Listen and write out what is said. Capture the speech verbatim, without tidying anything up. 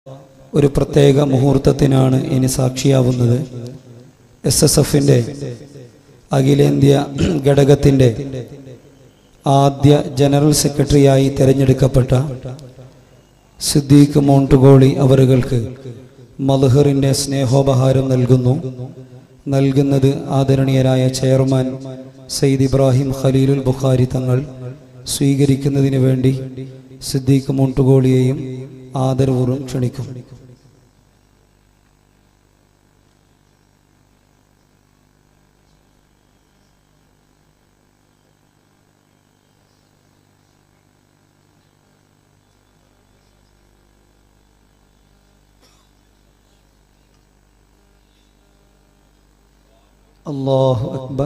ഒരു പ്രത്യേക മുഹൂർത്തത്തിനാണ് ഇനി സാക്ഷിയാവുന്നത്. എസ് എസ് എഫിൻ്റെ അഖിലേന്ത്യാ ഘടകത്തിൻ്റെ ആദ്യ ജനറൽ സെക്രട്ടറിയായി തിരഞ്ഞെടുക്കപ്പെട്ട സിദ്ദീഖ് മോണ്ടുകോളി അവറുകൾക്ക് മദ്ഹറിൻ്റെ സ്നേഹോപഹാരം നൽകുന്നു. നൽകുന്നത് ആദരണീയരായ ചെയർമാൻ സയ്യിദ് ഇബ്രാഹിം ഖലീലുൽ ബുഖാരി തങ്ങൾ. സ്വീകരിക്കുന്നതിന് വേണ്ടി സിദ്ദീഖ് മോണ്ടുകോളിയെയും ആദരപൂർവ്വം ക്ഷണിക്കും. അല്ലാഹു അക്ബർ.